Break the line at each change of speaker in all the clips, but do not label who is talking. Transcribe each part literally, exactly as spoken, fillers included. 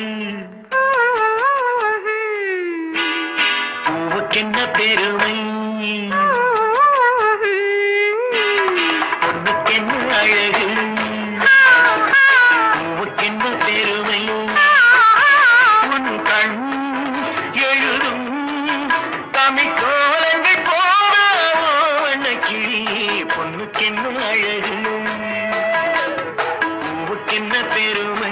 பூவுக்கென்ன பெருமை, பொண்ணுக்கென்ன அழகு. பூவுக்கென்ன பெருமை, உன் கண் எழுதும் தமிழ்கோலங்கள் போன கிளி. பொண்ணுக்கென்ன அழகு, பூவுக்கென்ன பெருமை.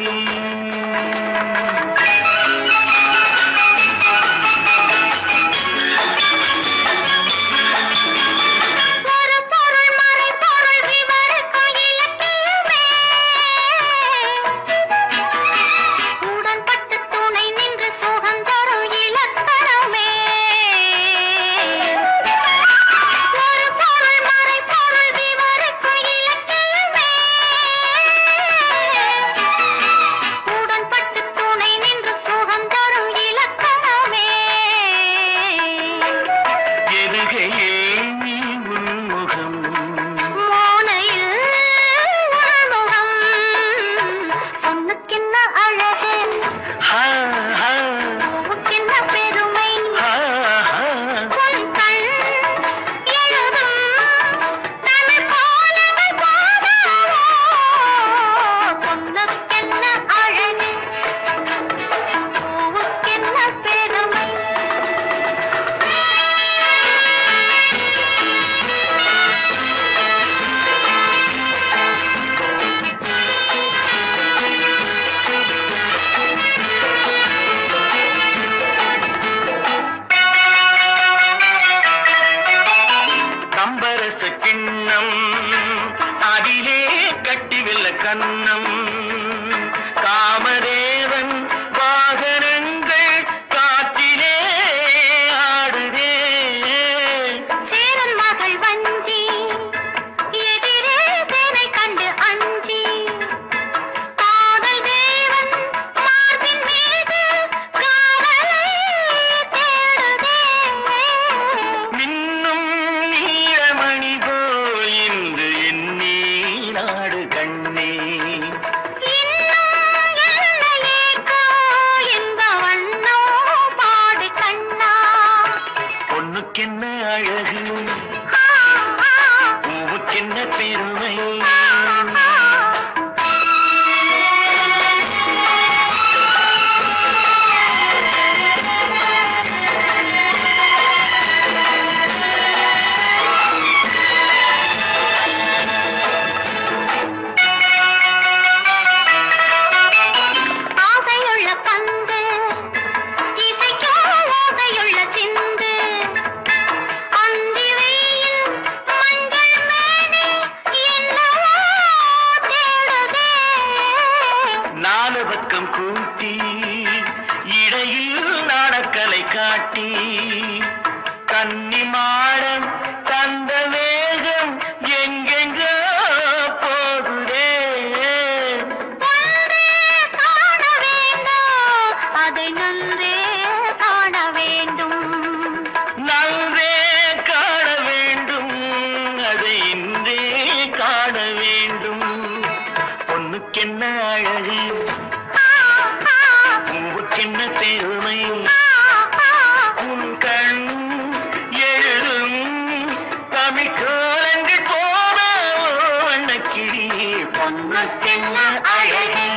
கிண்ணம் அதிலே கட்டிவில்ல கண்ணம், காமதேவன் வாகனங்கள் காற்றிலே ஆடுதே.
சேரன் மகள் வஞ்சி எதிரே சேனை கண்டு அஞ்சி, காதல் தேவன் மார்பின் மீது காதலை தேடுதே.
மின்னும் நீலமணி போல் இன்று எண்ணி நாடு கண்ணே.
இன்னும் எல்லையேக்கோ என்ப வண்ணோ பாடு கண்ணா.
பொண்ணுக்கென்ன அழகு,
ஆ, ஆ,
பூவுக்கென்ன பெருமை.
ஆ, ஆ. ஆசையுள்ள பந்து இசைக்கோ ஓசையுள்ள சிந்து, அந்தி வெயில் மஞ்சள் மேனி என்னவோ தேடுதே.
நாலு பக்கம் கூட்டி இடையில் நாடக்கலை காட்டி, கன்னி மாடம் தந்த வேகம் எங்கெங்கோ போகுதே.
ஒன்றே காண வேண்டும், அதை நன்றே காண வேண்டும்.
நன்றே காண வேண்டும், அதை இன்றே காண வேண்டும். பொண்ணுக்கென்ன அழகு,
ஆ, ஆ,
பூவுக்கென்ன பெருமை.
ஆ, ஆ.
உன் கண் எழுதும் தமிழ்கோலங்கள் போன கிளி. பொண்ணுக்கென்ன அழகு.